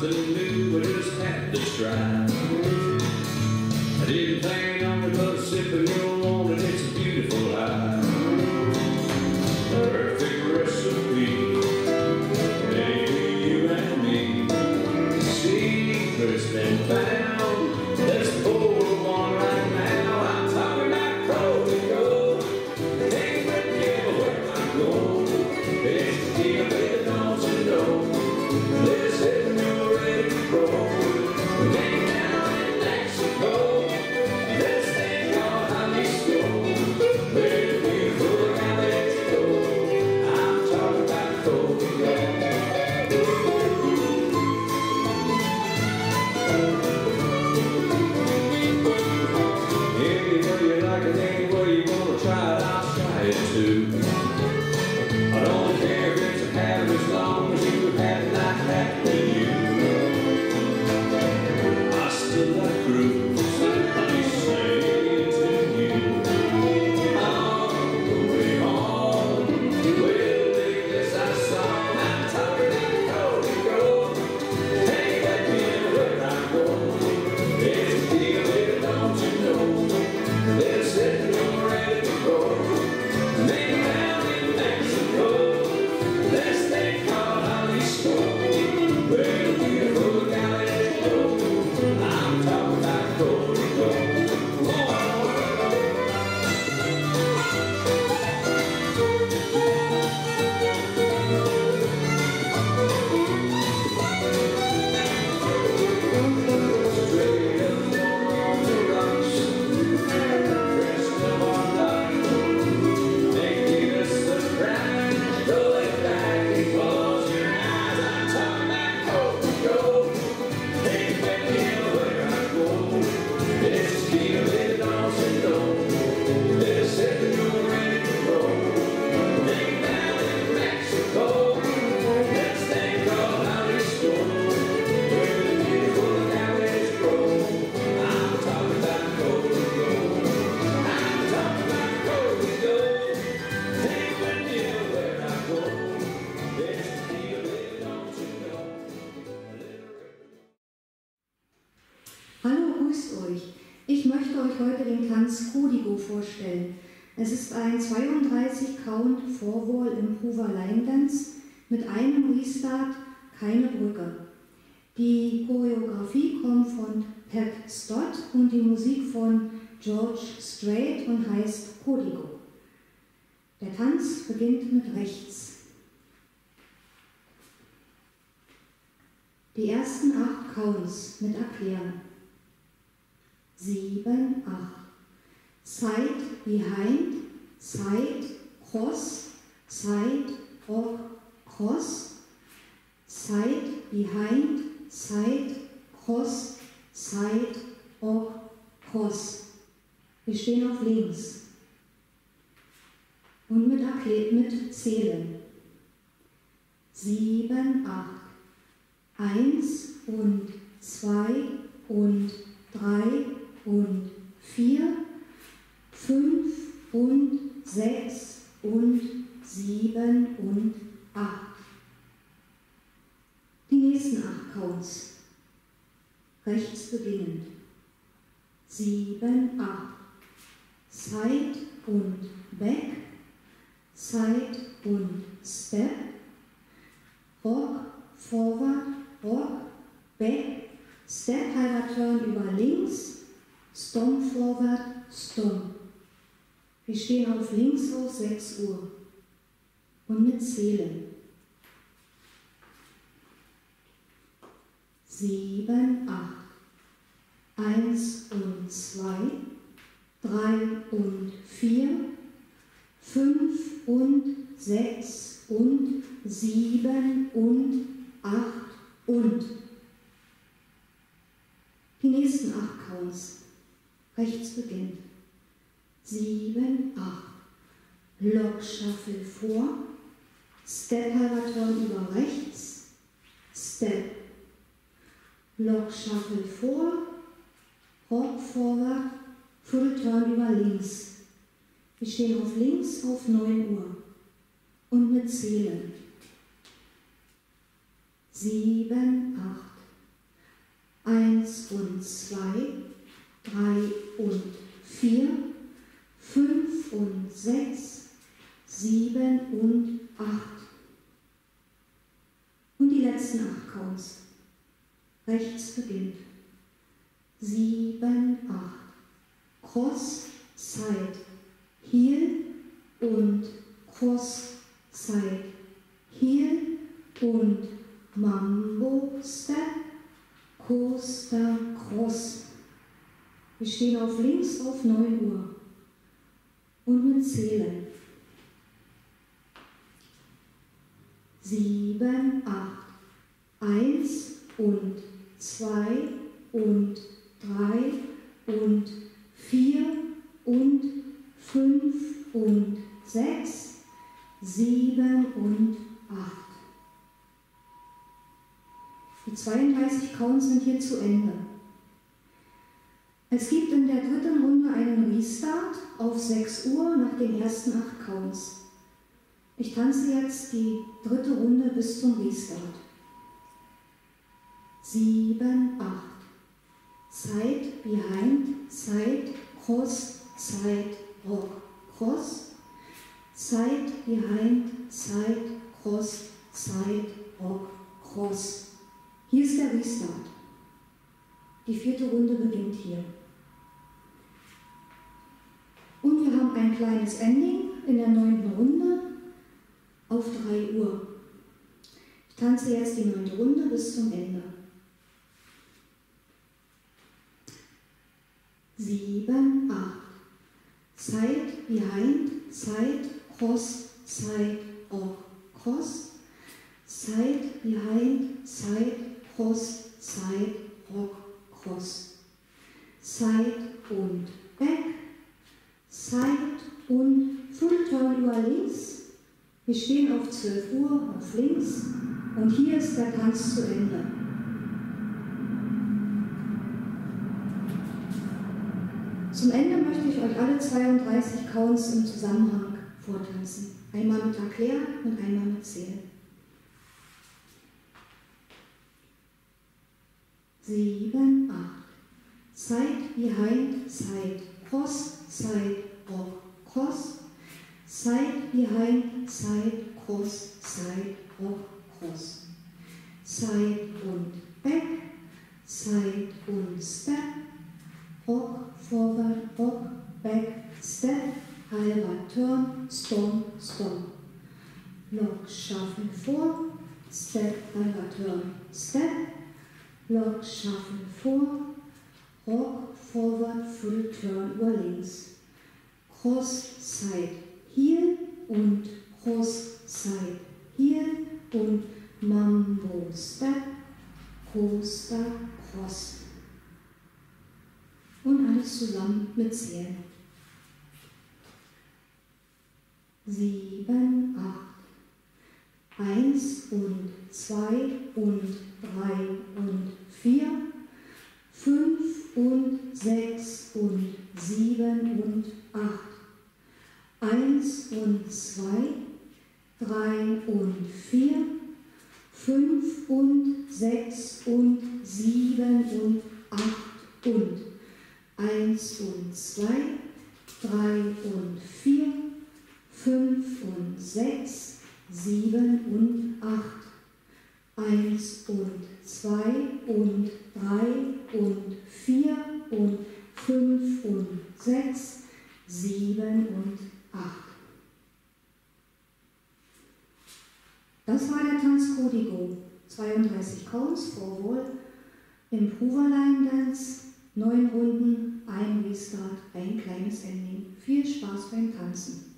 something new, I just had to try. I didn't plan on it, but a sip of your own, and it's a beautiful high. Perfect recipe, baby, you and me. Secrets been found, let's pour one right now. I'm talking about Crowley Gold, ain't but never where I go. It's the deal, baby, don't you know? Let's hit when you're ready to roll. We ain't down in Mexico. Let's take on Jalisco. Where we go, now let's go. I'm talking about Crowley Gold. Anywhere you like it, anywhere you wanna try it, I'll try it too. I don't care if it's a habit as long as you have it like that with you. I still like grooves, I'll be saying to you. On the way home, we'll make this our song. I'm talking about Crowley Gold. Hey, that being where I go. It's a deal, baby, don't you know? Let's hit when you're ready to go. Make it down in Mexico. Let's take on Jalisco. Where the beautiful galleys go. I'm talking about Crowley Gold. Straight up on the rocks, dressed up on light, making us surprise. Throw it back and close your eyes. I'm talking about Crowley Gold. Ain't that deal where I go? It's the deal that don't you know? Let's hit when you're ready to roll. Ain't down in Mexico. Let's take on Jalisco. Where the beautiful galleys grow. I'm talking about Crowley Gold. I'm talking about Crowley Gold. Ain't that deal where I go? It's the deal that don't you know? Hallo, grüßt euch. Ich möchte euch heute den Tanz Código vorstellen. Es ist ein 32-Count Four-Wall Improver Line Dance mit einem Restart, keine Brücke. Die Choreografie kommt von Pat Stott und die Musik von George Strait und heißt Código. Der Tanz beginnt mit rechts. Die ersten 8 Counts mit Erklären. 7, 8. Side, behind, side, cross, side, rock, cross, side, behind, side, cross, side, rock, cross. Wir stehen auf links. Und mit Zählen. 7, 8. 1 und 2 und 3 und 4, 5 und 6 und 7 und 8. Die nächsten 8 Counts. Rechts beginnend. 7, 8. Side und back, side und step, rock, forward, rock, back, step, halber Turn über links, stomp forward, stomp. Wir stehen auf links auf 6 Uhr und mit Zählen. 7, 8. 1 und 2, 3 und 4, 5 und 6 und 7 und 8 und. Die nächsten 8 Counts. Rechts beginnt. 7, 8. Lock Shuffle vor. Step halber Turn über rechts. Step. Lock Shuffle vor. Rock forward. Full Turn über links. Wir stehen auf links auf 9 Uhr. Und mit Zählen. 7, 1 und 2, 3 und 4, 5 und 6, 7 und 8. Und die letzten 8 Counts. Rechts beginnt. 7, 8. Cross, Side, Heel und Cross, Side, Heel und Mambo, Step, Coaster, Cross. Wir stehen auf links auf 9 Uhr und mit Zählen. 7, 8, 1 und 2 und 3 und 4 und 5 und 6, 7 und 8. Die 32 Counts sind hier zu Ende. Es gibt in der dritten Runde einen Restart auf 6 Uhr nach den ersten 8 Counts. Ich tanze jetzt die dritte Runde bis zum Restart. 7, 8. Side, behind, side, cross, side, rock, cross. Side, behind, side, cross, side, rock, cross. Hier ist der Restart. Die vierte Runde beginnt hier. Und wir haben ein kleines Ending in der 9. Runde auf 3 Uhr. Ich tanze jetzt die 9. Runde bis zum Ende. 7, 8. Side, behind, side, cross, side, rock, cross. Side, behind, side, cross, side, rock, cross. Side und back. Side und Full Turn über links. Wir stehen auf 12 Uhr auf links und hier ist der Tanz zu Ende. Zum Ende möchte ich euch alle 32 Counts im Zusammenhang vortanzen. Einmal mit Erklär und einmal mit Zählen. 7, 8. Side, behind, side, cross, side, rock, cross. Side, behind, side, cross, side, rock, cross. Side und back, side und step, rock, forward, rock, back, step, halber Turn, stomp, stomp. Lock, shuffle vor, step, halber Turn, step, lock, shuffle vor, rock, forward, full turn über links. Cross, side, heel und cross, side, heel und Mambo, step, coaster, cross. Und alles zusammen mit Zählen. 7, 8. 1 und 2 und 3 und 4, 5 und 6 und 7 und 8. 1 und 2, 3 und 4, 5 und 6 und 7 und 8 und 1 und 2, 3 und 4, 5 und 6, 7 und 8. 1 und 2 und 3 und 4 und 5 und 6, 7 und 8. Das war der Tanz Codigo. 32 Counts, 4 Wall, Improver Line Dance, 9 Runden, ein Restart, ein kleines Ending. Viel Spaß beim Tanzen.